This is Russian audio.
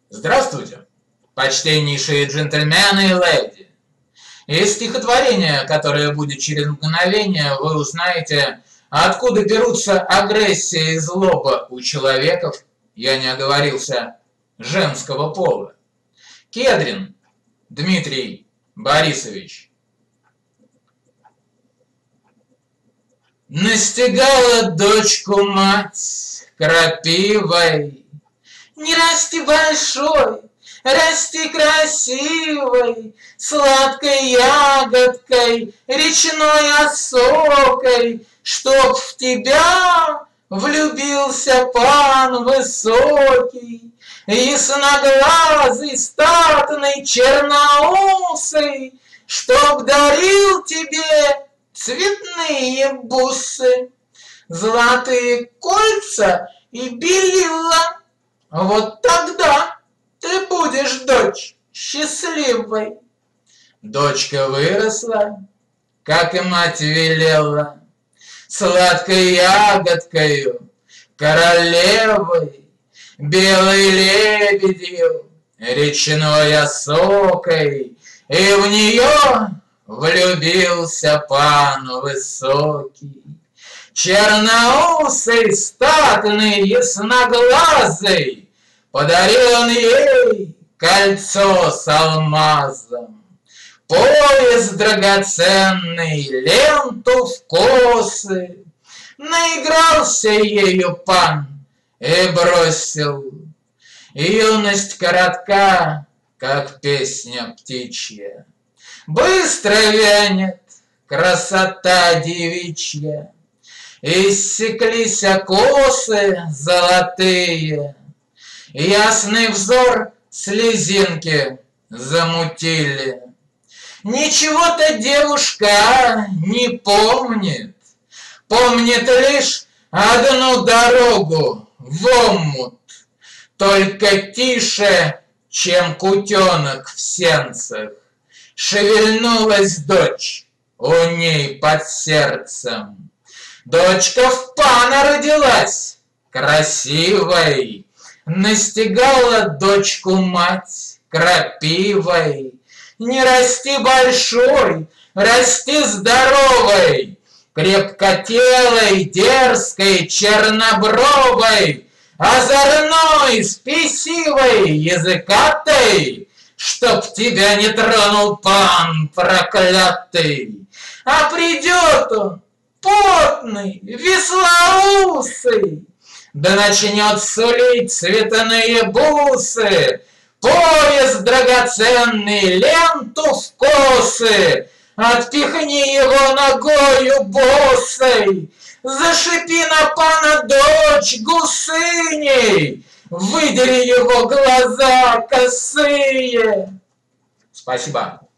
Здравствуйте, почтеннейшие джентльмены и леди. Из стихотворения, которое будет через мгновение, вы узнаете, откуда берутся агрессия и злоба у человеков, я не оговорился, женского пола. Кедрин Дмитрий Борисович. Настигала дочку мать крапивой: не расти большой, расти красивой, сладкой ягодкой, речной осокой, чтоб в тебя влюбился пан высокий, ясноглазый, статный, черноусый, чтоб дарил тебе цветные бусы, золотые кольца и белила. Вот тогда ты будешь, дочь, счастливой. Дочка выросла, как и мать велела, сладкой ягодкою, королевой, белой лебедью, речной осокой, и в нее влюбился пан высокий. Черноусый, статный, ясноглазый, подарил он ей кольцо с алмазом, пояс драгоценный, ленту в косы. Наигрался ею пан и бросил. Юность коротка, как песня птичья, быстро вянет красота девичья. Иссеклись косы золотые, ясный взор слезинки замутили. Ничего-то девушка не помнит, помнит лишь одну дорогу в омут, только тише, чем кутенок в сенцах, шевельнулась дочь у ней под сердцем. Дочка в пана родилась, красивой, настигала дочку мать крапивой. Не расти большой, расти здоровой, крепкотелой, дерзкой, чернобровой, озорной, спесивой, языкатой, чтоб тебя не тронул пан проклятый. А придет он, потный, веслоусый, да начнет сулить цветные бусы, пояс драгоценный, ленту в косы. Отпихни его ногою босой, зашипи на пана дочь гусыней, выдери его глаза косые. Спасибо.